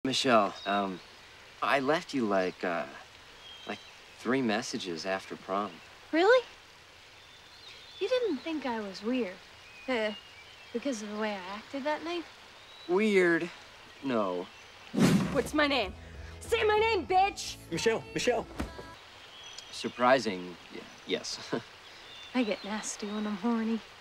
Michelle, I left you like 3 messages after prom. Really? You didn't think I was weird, because of the way I acted that night? Weird? No. What's my name? Say my name, bitch! Michelle. Surprising, yes. I get nasty when I'm horny.